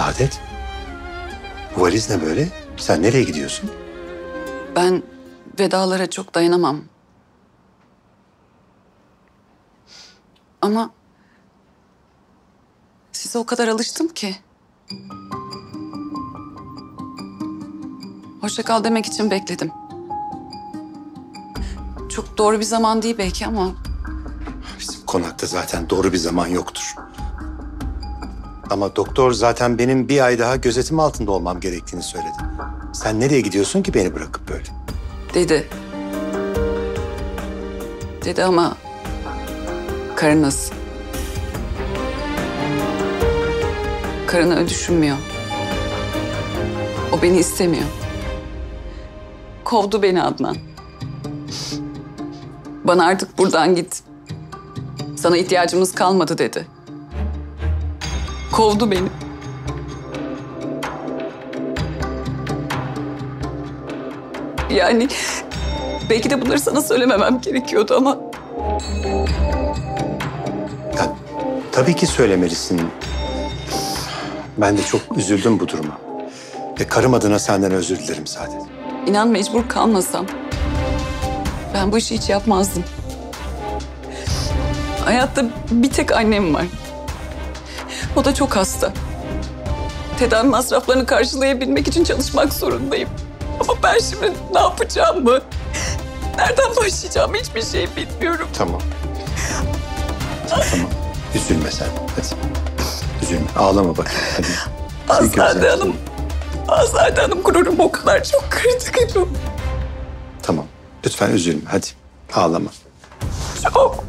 Saadet, bu valiz ne böyle? Sen nereye gidiyorsun? Ben vedalara çok dayanamam. Ama size o kadar alıştım ki. Hoşça kal demek için bekledim. Çok doğru bir zaman değil belki ama Bizim konakta zaten doğru bir zaman yoktur. Ama doktor zaten benim bir ay daha gözetim altında olmam gerektiğini söyledi. Sen nereye gidiyorsun ki beni bırakıp böyle? dedi. Dedi ama karınız. Karını düşünmüyor. O beni istemiyor. Kovdu beni Adnan. Bana artık buradan git. Sana ihtiyacımız kalmadı dedi. Kovdu beni. Yani belki de bunları sana söylememem gerekiyordu ama... Ya, tabii ki söylemelisin. Ben de çok üzüldüm bu duruma. Ve karım adına senden özür dilerim Saadet. İnan mecbur kalmasam ben bu işi hiç yapmazdım. Hayatta bir tek annem var. O da çok hasta. Tedavi masraflarını karşılayabilmek için çalışmak zorundayım. Ama ben şimdi ne yapacağımı, nereden başlayacağımı hiçbir şey bilmiyorum. Tamam. Tamam. Üzülme sen. Hadi. Üzülme. Ağlama bakayım. Hadi. Azade Hanım. Azade Hanım gururumu o kadar çok kırdı ki. Tamam. Lütfen üzülme. Hadi. Ağlama. Çok.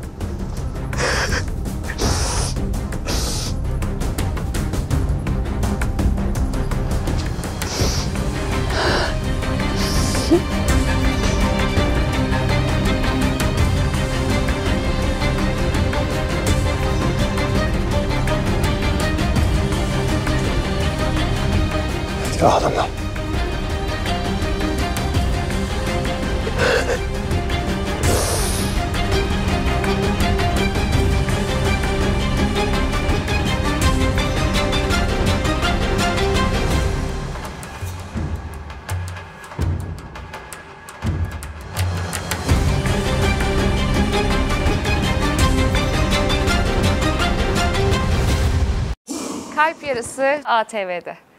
Hadi ağlama. Kalp Yarısı ATV'de.